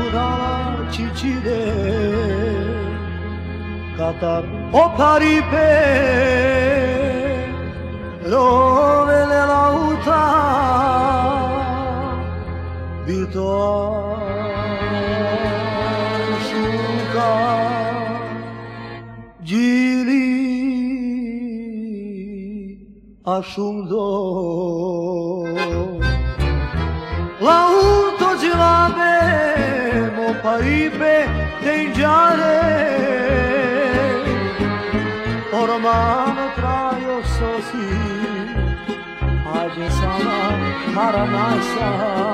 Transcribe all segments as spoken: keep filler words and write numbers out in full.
dala cicide Catar o paripe Rovele lauta Vitoa Shuka Gili Ashumdo Lauto de labe Mo paripe Tengiare Ormano traio sosi Aje sana Karanasa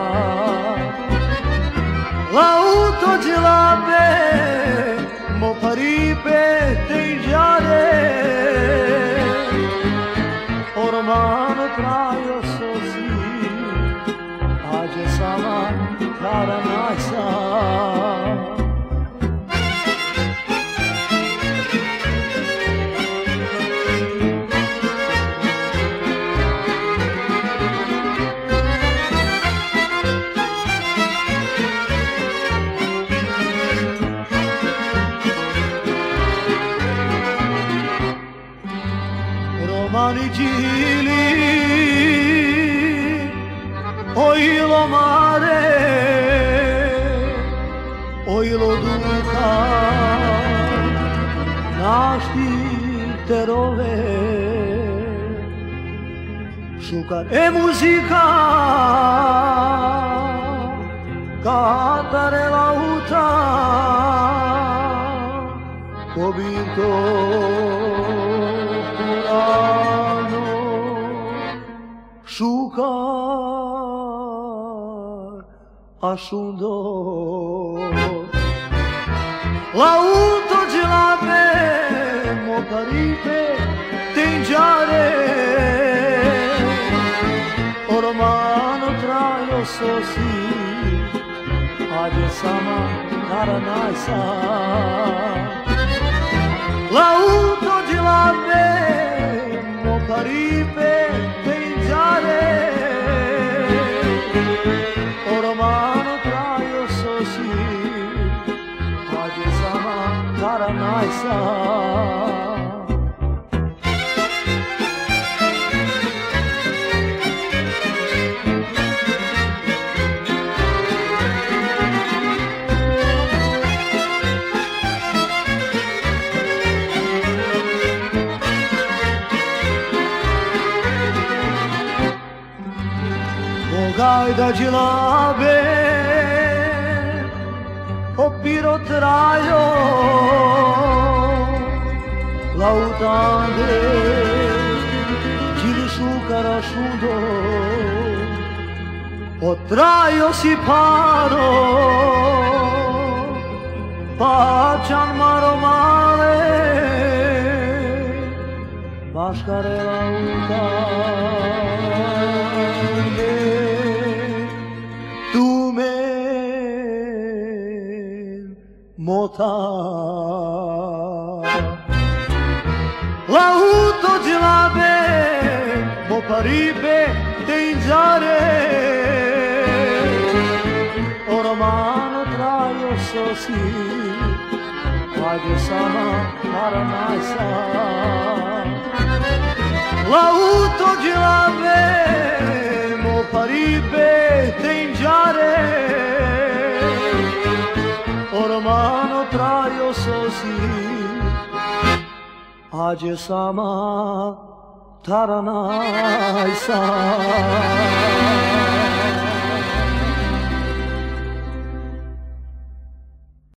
Lauto de labe Mo paripe Tengiare Ormano traio sosi Aje sana Karanasa Romani gili Oilo mare Oilo duca Naști te rove Șucar e muzica Catare lauta Cobinto Purano Șucar Ashundo Lauto de labe Mo paripe Tengiare Ormano traio sosi Aje sama Karanasa Lauto de labe Mo paripe Tengiare Ormano traio sosi Aje sama Karanasa Gaida de labe O pirotraio Lautande Gili Shukarashundo O traio si paro Pacian maromale Bașcare lautande Mota Lauto de labe Mo paripe Tengiare Ormano traio sosi Aje sama Karanasa Lauto de labe Mo paripe Tengiare Ormano traio sosi Aje sama Taranasa